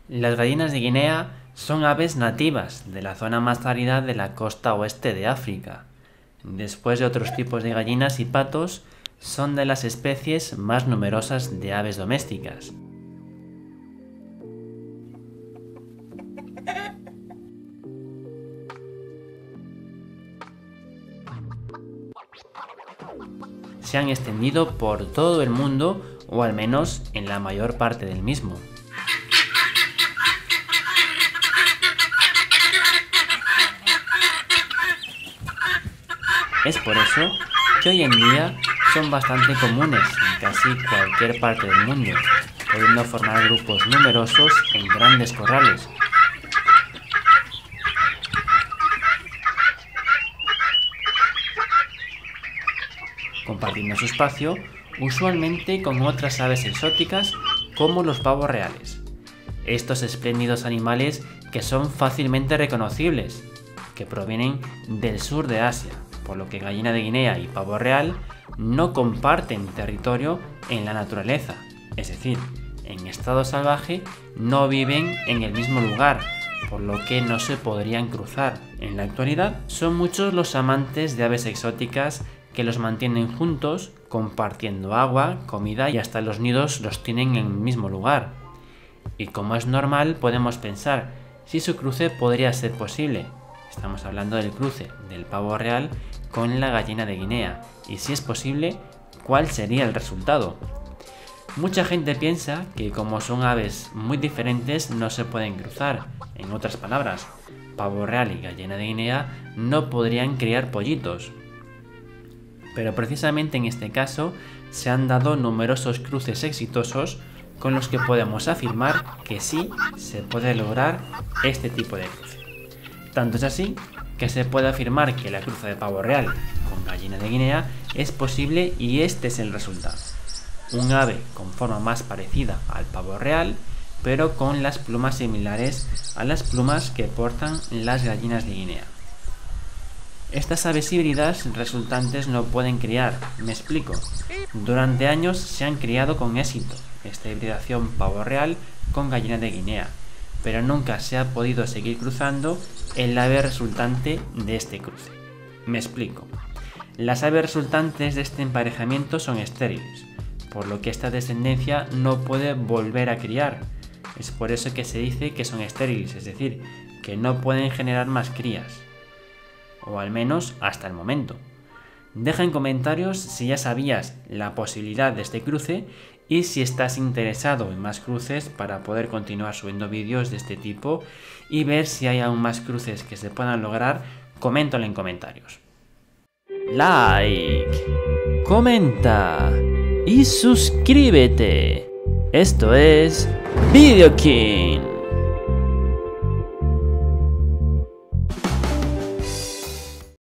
Las gallinas de Guinea son aves nativas de la zona más árida de la costa oeste de África. Después de otros tipos de gallinas y patos, son de las especies más numerosas de aves domésticas. Se han extendido por todo el mundo, o al menos en la mayor parte del mismo. Es por eso que hoy en día son bastante comunes en casi cualquier parte del mundo, pudiendo formar grupos numerosos en grandes corrales. Compartiendo su espacio, usualmente con otras aves exóticas como los pavos reales. Estos espléndidos animales que son fácilmente reconocibles, que provienen del sur de Asia, por lo que gallina de Guinea y pavo real no comparten territorio en la naturaleza, es decir, en estado salvaje no viven en el mismo lugar, por lo que no se podrían cruzar. En la actualidad son muchos los amantes de aves exóticas que los mantienen juntos, compartiendo agua, comida y hasta los nidos los tienen en el mismo lugar. Y como es normal, podemos pensar si su cruce podría ser posible. Estamos hablando del cruce del pavo real con la gallina de Guinea, y si es posible, ¿cuál sería el resultado? Mucha gente piensa que como son aves muy diferentes no se pueden cruzar. En otras palabras, pavo real y gallina de Guinea no podrían criar pollitos. Pero precisamente en este caso se han dado numerosos cruces exitosos con los que podemos afirmar que sí se puede lograr este tipo de cruce. Tanto es así que se puede afirmar que la cruza de pavo real con gallina de Guinea es posible, y este es el resultado. Un ave con forma más parecida al pavo real, pero con las plumas similares a las plumas que portan las gallinas de Guinea. Estas aves híbridas resultantes no pueden criar, me explico. Durante años se han criado con éxito esta hibridación pavo real con gallina de Guinea, pero nunca se ha podido seguir cruzando el ave resultante de este cruce. Me explico. Las aves resultantes de este emparejamiento son estériles, por lo que esta descendencia no puede volver a criar. Es por eso que se dice que son estériles, es decir, que no pueden generar más crías. O al menos hasta el momento. Deja en comentarios si ya sabías la posibilidad de este cruce y si estás interesado en más cruces para poder continuar subiendo vídeos de este tipo y ver si hay aún más cruces que se puedan lograr. Coméntalo en comentarios. Like, comenta y suscríbete. Esto es Video King.